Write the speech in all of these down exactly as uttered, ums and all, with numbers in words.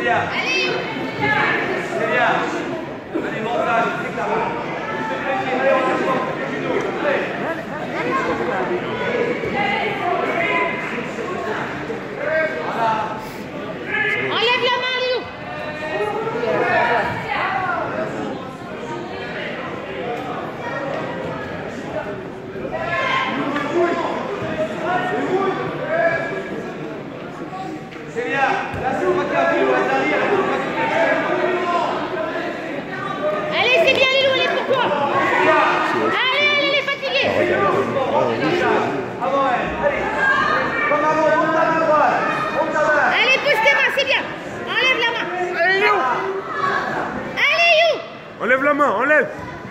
bien. Allez. C'est bien. Allez, montage, c'est là-bas. Allez, on se voit. Enlève la main, Léo. C'est bien. Là, c'est moi qui a vu. Allez, c'est bien, Léo, elle est pour toi. Allez, allez, elle est fatiguée. Avant elle. Allez. Comme avant, on monte à la droite. Monte à la droite. Allez, pousse tes mains, c'est bien. Enlève la main. Allez, Léo. Allez, You. Enlève la main, enlève.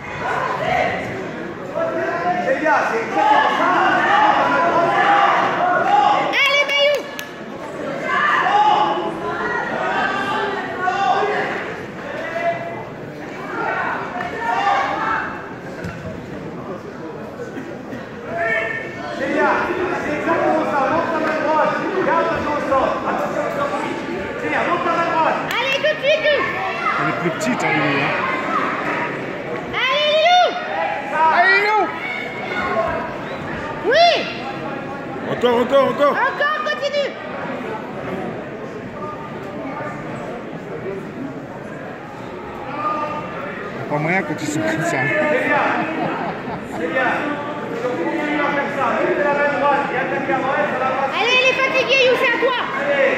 C'est bien, c'est exactement ça. Allez, Mayou. C'est bien, c'est exactement ça. Monte à la droite. Garde ton sang. Attention, c'est bien, monte à la droite. Allez, tout de suite, You. Elle est plus petite, hein, Léo. Allez, Léo. Allez, Léo. Oui. Encore, encore, encore. Encore, continue. Pas moyen quand ils sont comme ça. C'est bien, c'est bien. Si on continue à faire ça, mettez la main droite et attaquez à droite, ça va passer. Allez, elle est fatiguée, You, c'est à toi. Allez.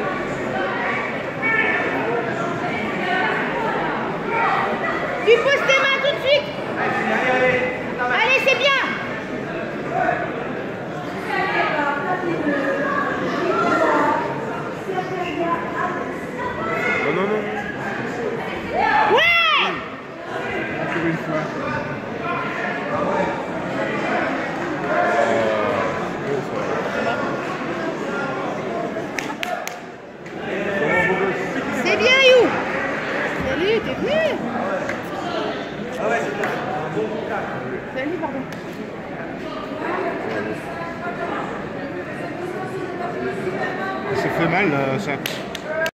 Tu poses tes mains tout de suite. Allez, allez, allez. Allez, c'est bien. Non, non, non. Ouais. Encore une fois. C'est bien, You. Salut, t'es venu. Ah ouais, c'est bien. Bon contact. Salut, pardon. Ça fait mal, euh, ça.